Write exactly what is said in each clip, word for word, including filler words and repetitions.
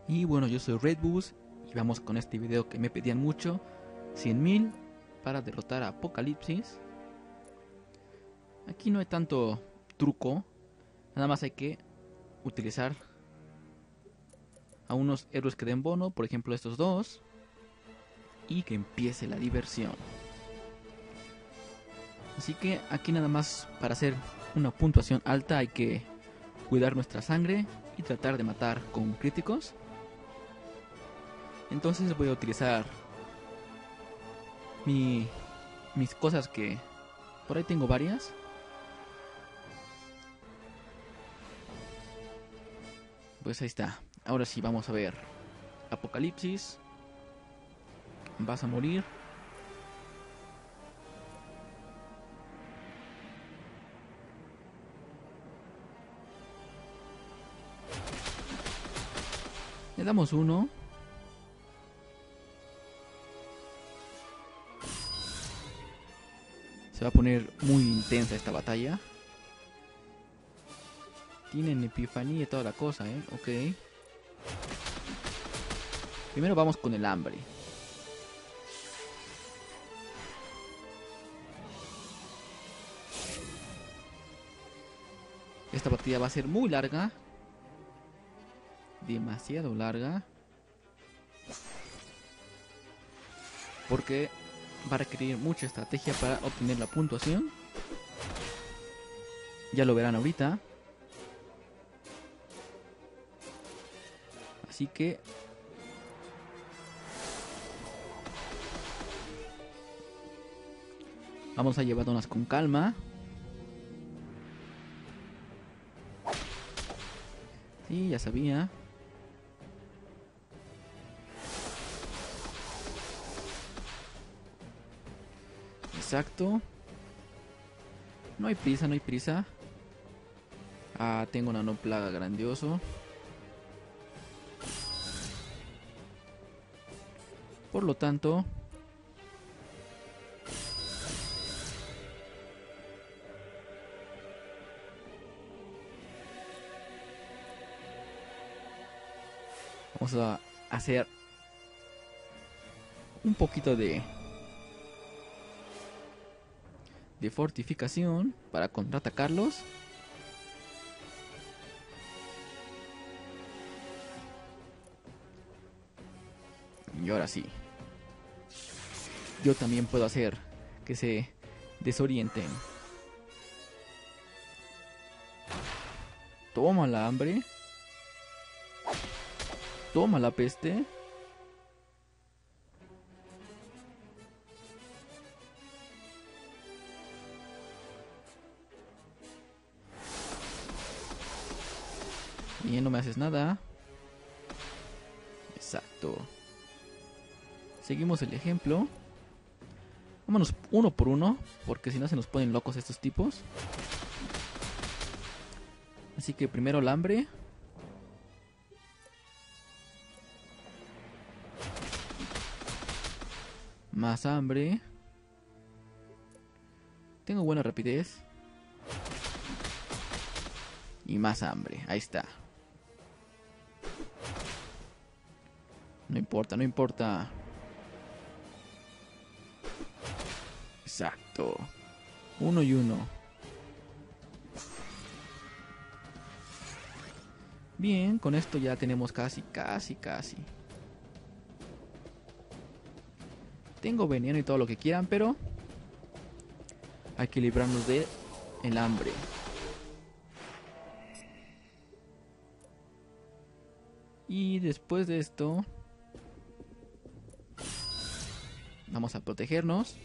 Y bueno, yo soy Redbus y vamos con este video que me pedían mucho, cien mil para derrotar a Apocalipsis. Aquí no hay tanto truco, nada más hay que utilizar a unos héroes que den bono, por ejemplo estos dos, y que empiece la diversión. Así que aquí nada más para hacer una puntuación alta hay que cuidar nuestra sangre y tratar de matar con críticos. Entonces voy a utilizar mi, mis cosas que por ahí tengo varias. Pues ahí está. Ahora sí vamos a ver. Apocalipsis. Vas a morir. Le damos uno. Se va a poner muy intensa esta batalla. Tienen epifanía y toda la cosa, ¿eh? Ok. Primero vamos con el hambre. Esta partida va a ser muy larga. Demasiado larga. Porque va a requerir mucha estrategia para obtener la puntuación. Ya lo verán ahorita. Así que vamos a llevarnos con calma. Sí, ya sabía. Exacto. No hay prisa, no hay prisa. Ah, tengo una no plaga grandioso. Por lo tanto, vamos a hacer un poquito de de fortificación para contraatacarlos. Y ahora sí, yo también puedo hacer que se desorienten. Toma la hambre. Toma la peste. Bien, no me haces nada. Exacto. Seguimos el ejemplo. Vámonos uno por uno, porque si no se nos ponen locos estos tipos. Así que primero el hambre. Más hambre. Tengo buena rapidez. Y más hambre. Ahí está. No importa, no importa. Exacto. Uno y uno. Bien, con esto ya tenemos casi, casi, casi. Tengo veneno y todo lo que quieran, pero hay que librarnos de el hambre. Y después de esto vamos a protegernos.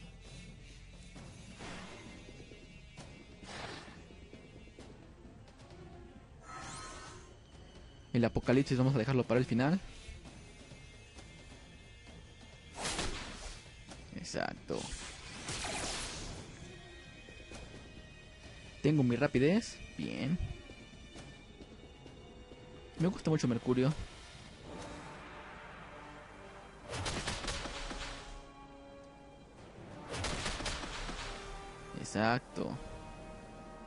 El apocalipsis vamos a dejarlo para el final. Exacto. Tengo mi rapidez. Bien. Me gusta mucho Mercurio. Exacto.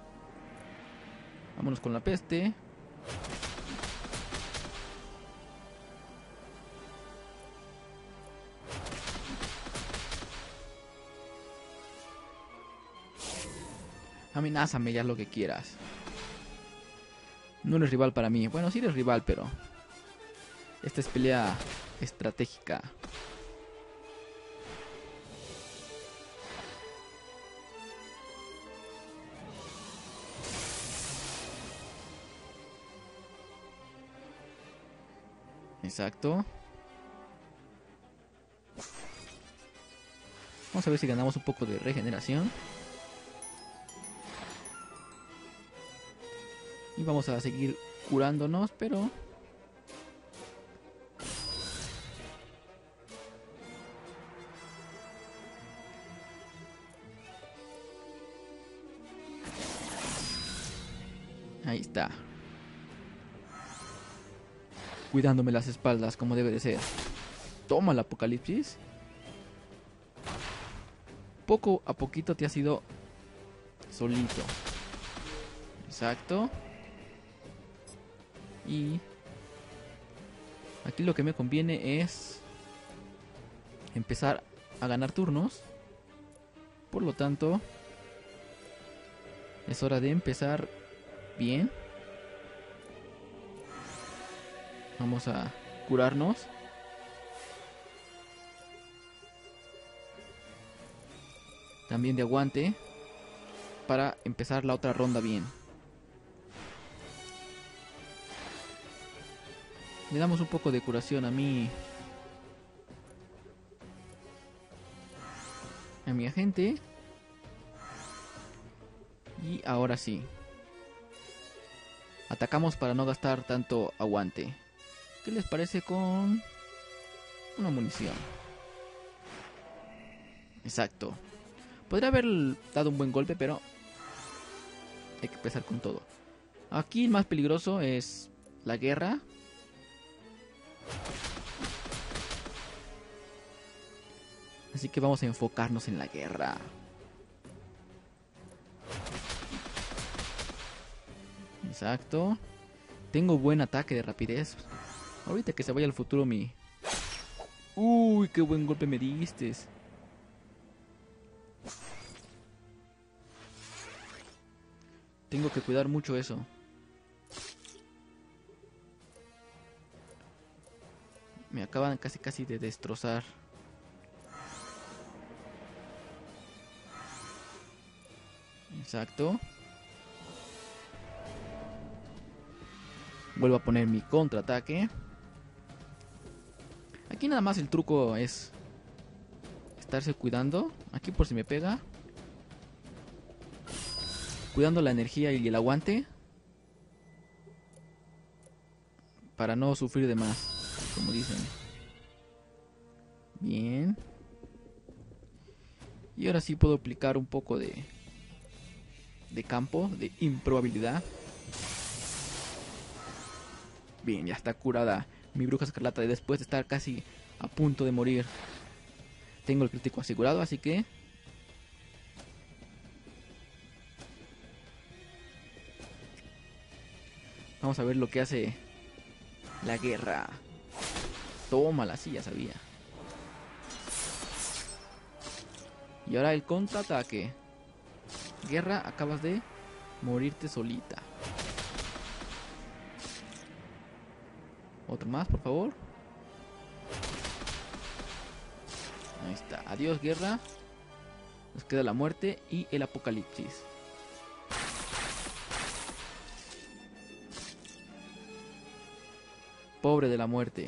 Vámonos con la peste. Amenázame ya lo que quieras. No eres rival para mí. Bueno, sí eres rival, pero esta es pelea estratégica. Exacto. Vamos a ver si ganamos un poco de regeneración. Y vamos a seguir curándonos, pero... ahí está. Cuidándome las espaldas como debe de ser. Toma el apocalipsis. Poco a poquito te has ido solito. Exacto. Y aquí lo que me conviene es empezar a ganar turnos. Por lo tanto, es hora de empezar bien. Vamos a curarnos. También de aguante. Para empezar la otra ronda bien. Le damos un poco de curación a mi... a mi agente. Y ahora sí. Atacamos para no gastar tanto aguante. ¿Qué les parece con una munición? Exacto. Podría haber dado un buen golpe, pero hay que empezar con todo. Aquí el más peligroso es la guerra. Así que vamos a enfocarnos en la guerra. Exacto. Tengo buen ataque de rapidez. Ahorita que se vaya al futuro mi... Uy, qué buen golpe me diste. Tengo que cuidar mucho eso. Me acaban casi casi de destrozar. Exacto. Vuelvo a poner mi contraataque. Aquí nada más el truco es estarse cuidando. Aquí por si me pega. Cuidando la energía y el aguante. Para no sufrir de más, como dicen. Bien. Y ahora sí puedo aplicar un poco de de campo, de improbabilidad. Bien, ya está curada mi bruja escarlata después de estar casi a punto de morir. Tengo el crítico asegurado, así que vamos a ver lo que hace la guerra. Tómala, sí, ya sabía. Y ahora el contraataque. Guerra, acabas de morirte solita. Otro más, por favor. Ahí está. Adiós, guerra. Nos queda la muerte y el apocalipsis. Pobre de la muerte.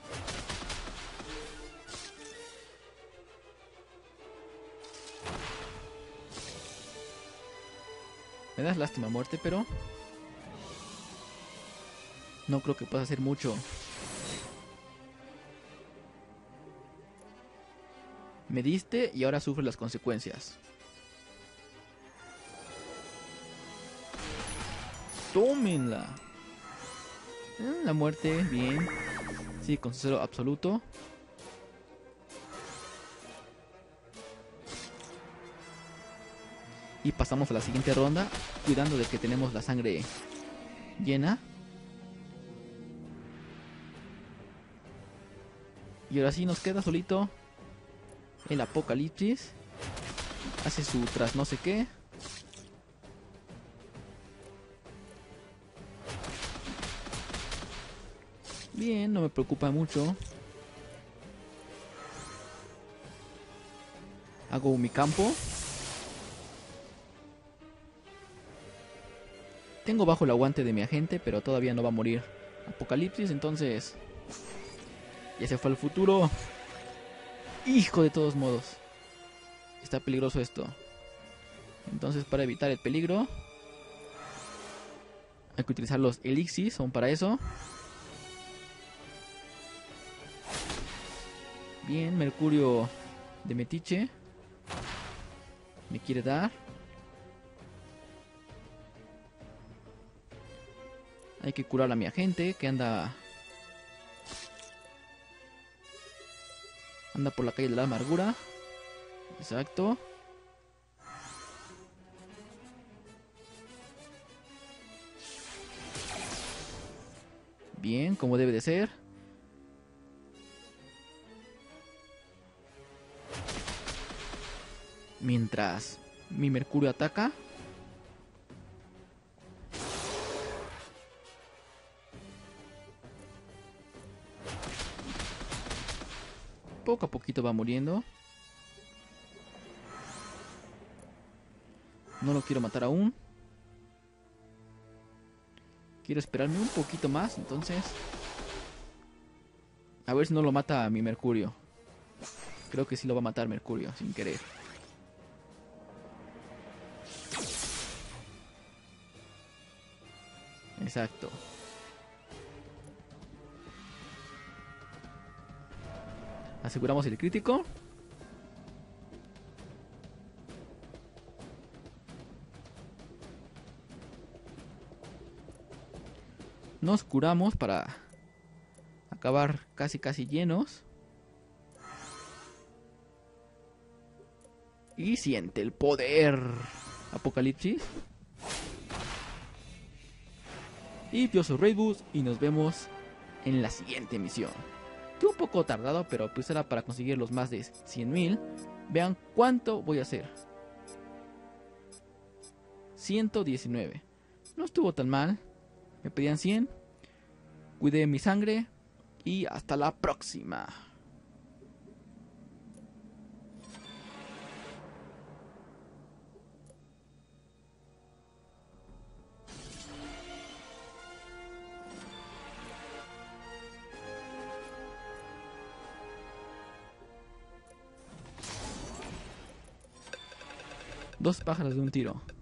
Me das lástima, muerte, pero no creo que pueda hacer mucho. Me diste y ahora sufre las consecuencias. Tómenla. La muerte, bien. Sí, con cero absoluto. Y pasamos a la siguiente ronda, cuidando de que tenemos la sangre llena. Y ahora sí nos queda solito el apocalipsis. Hace su tras no sé qué. Bien, no me preocupa mucho. Hago mi campo. Tengo bajo el aguante de mi agente, pero todavía no va a morir Apocalipsis, entonces... Ya se fue al futuro. Hijo, de todos modos. Está peligroso esto. Entonces, para evitar el peligro, hay que utilizar los elixirs, son para eso. Bien, Mercurio de metiche me quiere dar. Hay que curar a mi agente que anda anda por la calle de la amargura. Exacto. Bien, como debe de ser. Mientras mi Mercurio ataca. Poco a poquito va muriendo. No lo quiero matar aún. Quiero esperarme un poquito más, entonces. A ver si no lo mata a mi Mercurio. Creo que sí lo va a matar Mercurio, sin querer. Exacto. Aseguramos el crítico. Nos curamos para acabar casi casi llenos. Y siente el poder, Apocalipsis. Y yo soy Raidbus y nos vemos en la siguiente misión. Estuvo un poco tardado, pero pues era para conseguir los más de cien mil. Vean cuánto voy a hacer. ciento diecinueve. No estuvo tan mal. Me pedían cien. Cuidé mi sangre. Y hasta la próxima. Dos pájaros de un tiro.